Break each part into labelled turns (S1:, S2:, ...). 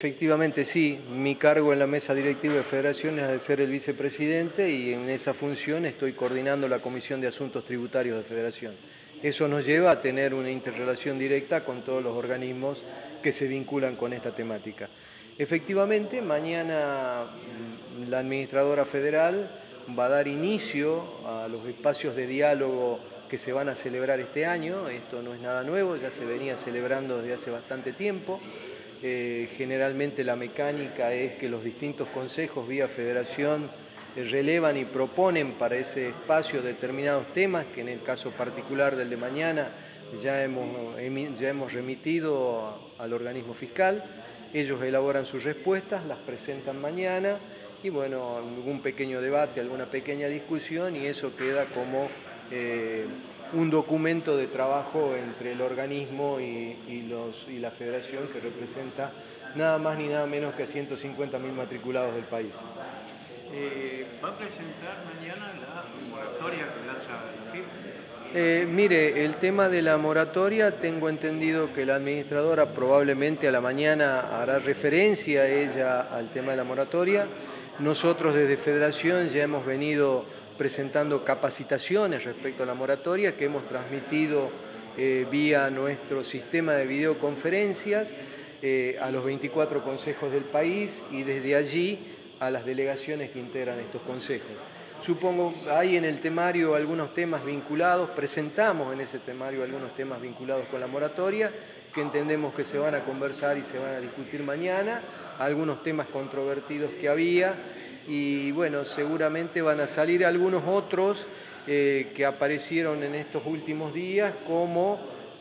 S1: Efectivamente, sí. Mi cargo en la mesa directiva de Federación es de ser el vicepresidente y en esa función estoy coordinando la Comisión de Asuntos Tributarios de Federación. Eso nos lleva a tener una interrelación directa con todos los organismos que se vinculan con esta temática. Efectivamente, mañana la administradora federal va a dar inicio a los espacios de diálogo que se van a celebrar este año. Esto no es nada nuevo, ya se venía celebrando desde hace bastante tiempo. Generalmente la mecánica es que los distintos consejos vía federación relevan y proponen para ese espacio determinados temas, que en el caso particular del de mañana ya hemos remitido al organismo fiscal. Ellos elaboran sus respuestas, las presentan mañana y bueno, algún pequeño debate, alguna pequeña discusión y eso queda como un documento de trabajo entre el organismo y la federación que representa nada más ni nada menos que a 150.000 matriculados del país.
S2: ¿Va a presentar mañana la moratoria que lanza la FIP?
S1: Mire, el tema de la moratoria, tengo entendido que la administradora probablemente a la mañana hará referencia ella al tema de la moratoria. Nosotros desde Federación ya hemos venido presentando capacitaciones respecto a la moratoria que hemos transmitido vía nuestro sistema de videoconferencias a los 24 consejos del país y desde allí a las delegaciones que integran estos consejos. Supongo hay en el temario algunos temas vinculados, presentamos en ese temario algunos temas vinculados con la moratoria que entendemos que se van a conversar y se van a discutir mañana, algunos temas controvertidos que había y bueno, seguramente van a salir algunos otros que aparecieron en estos últimos días como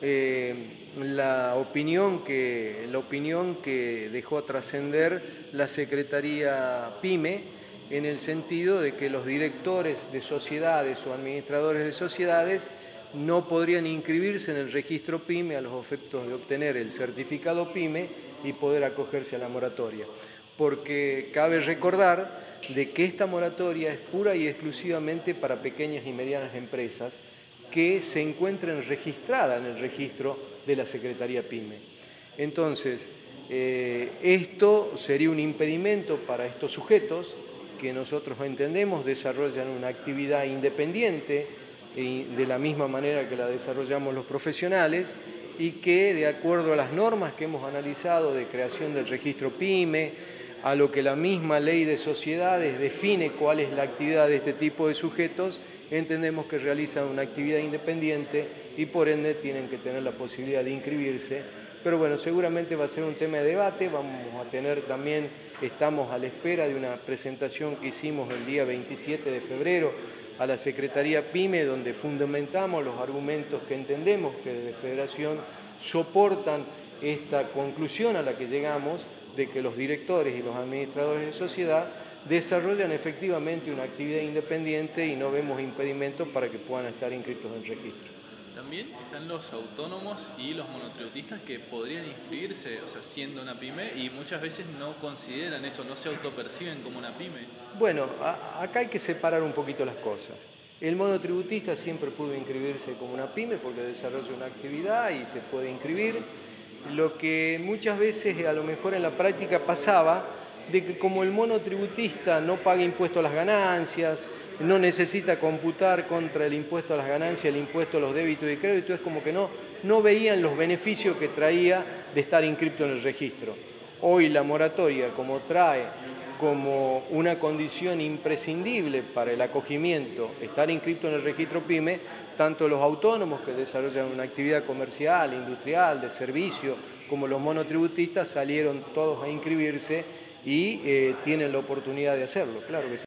S1: la opinión que dejó trascender la Secretaría PYME en el sentido de que los directores de sociedades o administradores de sociedades no podrían inscribirse en el registro PYME a los efectos de obtener el certificado PYME y poder acogerse a la moratoria. Porque cabe recordar de que esta moratoria es pura y exclusivamente para pequeñas y medianas empresas que se encuentren registradas en el registro de la Secretaría PYME. Entonces, esto sería un impedimento para estos sujetos que nosotros entendemos desarrollan una actividad independiente de la misma manera que la desarrollamos los profesionales y que de acuerdo a las normas que hemos analizado de creación del registro PYME, a lo que la misma ley de sociedades define cuál es la actividad de este tipo de sujetos, entendemos que realizan una actividad independiente y por ende tienen que tener la posibilidad de inscribirse. Pero bueno, seguramente va a ser un tema de debate, vamos a tener también, estamos a la espera de una presentación que hicimos el día 27 de febrero a la Secretaría PYME, donde fundamentamos los argumentos que entendemos que desde Federación soportan esta conclusión a la que llegamos de que los directores y los administradores de sociedad desarrollan efectivamente una actividad independiente y no vemos impedimentos para que puedan estar inscritos en el registro.
S3: También están los autónomos y los monotributistas que podrían inscribirse, o sea, siendo una pyme, y muchas veces no consideran eso, no se autoperciben como una pyme.
S1: Bueno, acá hay que separar un poquito las cosas. El monotributista siempre pudo inscribirse como una pyme porque desarrolla una actividad y se puede inscribir. Lo que muchas veces a lo mejor en la práctica pasaba, de que como el monotributista no paga impuesto a las ganancias, no necesita computar contra el impuesto a las ganancias, el impuesto a los débitos y créditos, es como que no veían los beneficios que traía de estar inscrito en el registro. Hoy la moratoria, como trae como una condición imprescindible para el acogimiento, estar inscrito en el registro PYME, tanto los autónomos que desarrollan una actividad comercial, industrial, de servicio, como los monotributistas salieron todos a inscribirse y tienen la oportunidad de hacerlo, claro que sí.